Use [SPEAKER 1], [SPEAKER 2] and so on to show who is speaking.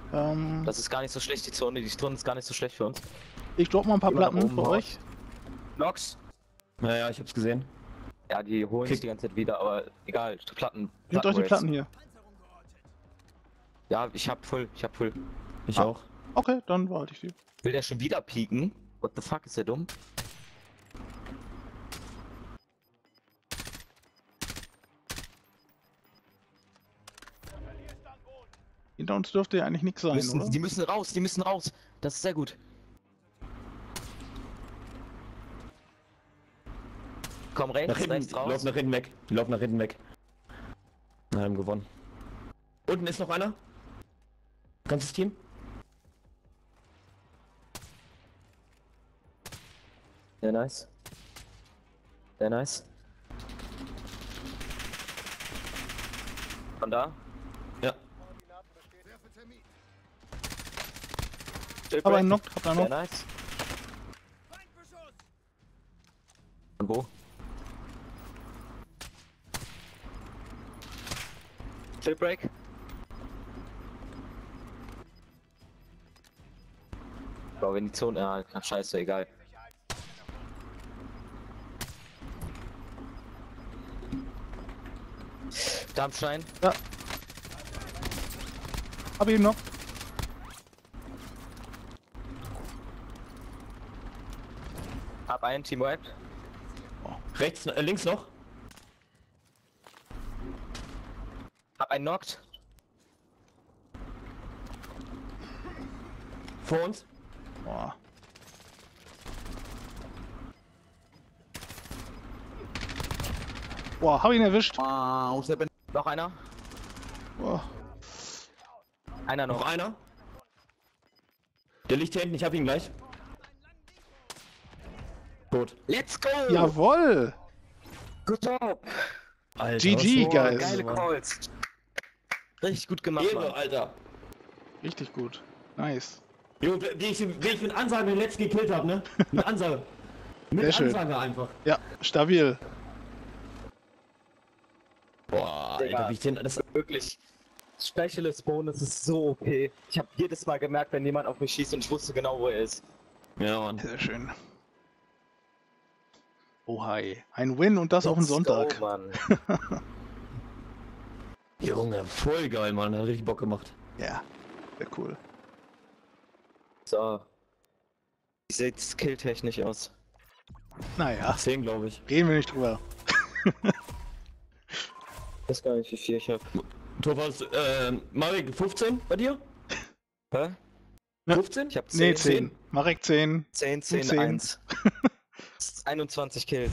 [SPEAKER 1] Das ist gar nicht so schlecht, die Zone ist gar nicht so schlecht für uns.
[SPEAKER 2] Ich drop mal ein paar
[SPEAKER 1] Immer nach
[SPEAKER 2] Platten
[SPEAKER 1] oben
[SPEAKER 2] für
[SPEAKER 1] raus.
[SPEAKER 2] euch.
[SPEAKER 1] Nox?
[SPEAKER 3] Naja, ich hab's gesehen.
[SPEAKER 1] Ja, die holen sich die ganze Zeit wieder, aber egal, Platten.
[SPEAKER 2] Nehmt euch die
[SPEAKER 1] Race.
[SPEAKER 2] Platten hier.
[SPEAKER 1] Ja, ich hab Full.
[SPEAKER 3] Ich
[SPEAKER 2] Ah.
[SPEAKER 3] auch.
[SPEAKER 2] Okay, dann behalte ich die.
[SPEAKER 1] Will der schon wieder pieken? What the fuck, ist der dumm?
[SPEAKER 2] Hinter uns dürfte ja eigentlich nichts sein, oder?
[SPEAKER 1] Die müssen raus. Das ist sehr gut. Komm
[SPEAKER 3] Nach
[SPEAKER 1] rechts
[SPEAKER 3] hinten,
[SPEAKER 1] raus.
[SPEAKER 3] lauf nach hinten weg. Die laufen nach hinten weg. Na, haben gewonnen. Unten ist noch einer. Ganzes Team.
[SPEAKER 1] Sehr nice. Sehr nice. Von da?
[SPEAKER 3] Ja.
[SPEAKER 2] Aber einen Knock, habt ihr
[SPEAKER 1] Sehr
[SPEAKER 2] noch?
[SPEAKER 1] nice. Und wo? Jailbreak. Bro, wenn die Zone... Ja, scheiße, egal. Dampfstein.
[SPEAKER 2] Ja. Hab ich ihn noch?
[SPEAKER 1] Hab einen Team Wipe.
[SPEAKER 3] Rechts, links noch.
[SPEAKER 1] Hab einen knocked.
[SPEAKER 3] Vor uns.
[SPEAKER 2] Boah. Boah, hab ihn erwischt.
[SPEAKER 1] Noch einer.
[SPEAKER 2] Boah.
[SPEAKER 1] Einer
[SPEAKER 3] Noch
[SPEAKER 1] noch.
[SPEAKER 3] einer. Der liegt hier hinten, ich hab ihn gleich. Tot.
[SPEAKER 1] Let's go!
[SPEAKER 2] Jawoll!
[SPEAKER 1] Good job!
[SPEAKER 3] Alter,
[SPEAKER 2] GG,
[SPEAKER 3] was
[SPEAKER 2] guys.
[SPEAKER 1] Geile Calls. Richtig gut gemacht,
[SPEAKER 3] Ehre,
[SPEAKER 1] Mann.
[SPEAKER 3] Alter.
[SPEAKER 2] Richtig gut. Nice.
[SPEAKER 3] Jo, wie ich mit Ansage den letzten gekillt hab, ne? Mit Ansage. Mit
[SPEAKER 2] Sehr schön.
[SPEAKER 3] Ansage einfach.
[SPEAKER 2] Ja, stabil.
[SPEAKER 3] Boah,
[SPEAKER 1] Digga.
[SPEAKER 3] Alter, wie ich den... Das,
[SPEAKER 1] Wirklich. Specialist Bonus ist so OP. Ich habe jedes Mal gemerkt, wenn jemand auf mich schießt und ich wusste genau, wo er ist.
[SPEAKER 3] ja, Mann.
[SPEAKER 2] Sehr schön. Oh hi. Ein Win und das auf den
[SPEAKER 1] Let's
[SPEAKER 2] Sonntag.
[SPEAKER 1] Go, Mann.
[SPEAKER 3] Junge, voll geil, Mann. Hat richtig Bock gemacht.
[SPEAKER 2] Ja, sehr cool.
[SPEAKER 1] So. Wie sieht skilltechnisch aus?
[SPEAKER 2] Naja,
[SPEAKER 3] 10, glaube ich.
[SPEAKER 2] reden wir nicht drüber.
[SPEAKER 1] Ich weiß gar nicht, wie viel ich hab.
[SPEAKER 3] Torwart, Marek, 15 bei dir?
[SPEAKER 1] Hä?
[SPEAKER 2] Ja.
[SPEAKER 3] 15?
[SPEAKER 1] Ich hab 10.
[SPEAKER 2] Nee, 10. Marek 10.
[SPEAKER 1] 10, 10,
[SPEAKER 2] 10.
[SPEAKER 1] 1. 21 Kills.